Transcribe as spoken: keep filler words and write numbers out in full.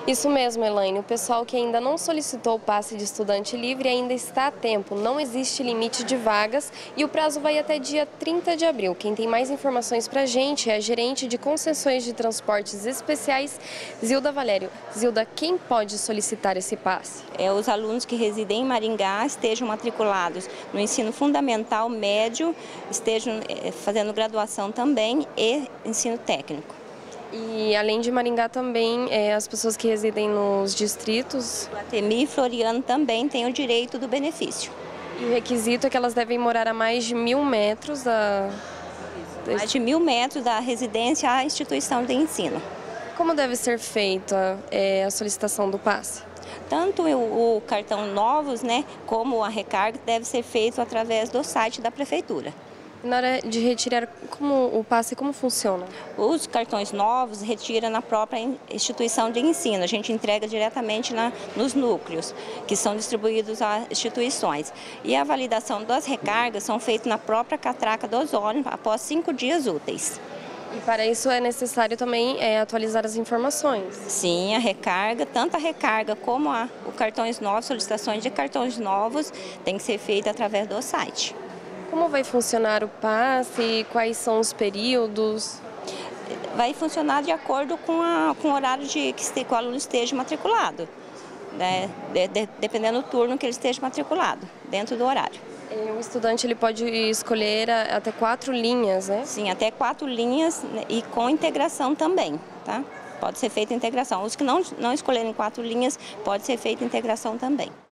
Isso mesmo, Elaine. O pessoal que ainda não solicitou o passe de estudante livre ainda está a tempo. Não existe limite de vagas e o prazo vai até dia trinta de abril. Quem tem mais informações para a gente é a gerente de concessões de transportes especiais, Zilda Valério. Zilda, quem pode solicitar esse passe? É, os alunos que residem em Maringá estejam matriculados no ensino fundamental, médio, estejam é, fazendo graduação também e ensino técnico. E além de Maringá também, é, as pessoas que residem nos distritos... Guatemi e Floriano também têm o direito do benefício. E o requisito é que elas devem morar a mais de mil metros da... Mais de mil metros da residência à instituição de ensino. Como deve ser feita é, a solicitação do passe? Tanto o, o cartão Novos, né, como a recarga deve ser feito através do site da prefeitura. Na hora de retirar como, o passe, como funciona? Os cartões novos retira na própria instituição de ensino. A gente entrega diretamente na, nos núcleos, que são distribuídos às instituições. E a validação das recargas são feitas na própria catraca do ozônio após cinco dias úteis. E para isso é necessário também é, atualizar as informações? Sim, a recarga, tanto a recarga como a, o cartões novos, solicitações de cartões novos, tem que ser feita através do site. Como vai funcionar o passe? Quais são os períodos? Vai funcionar de acordo com, a, com o horário de que, que o aluno esteja matriculado, né? de, de, dependendo do turno que ele esteja matriculado, dentro do horário. O estudante ele pode escolher até quatro linhas, né? Sim, até quatro linhas e com integração também, tá? Pode ser feita integração. Os que não, não escolherem quatro linhas, pode ser feita integração também.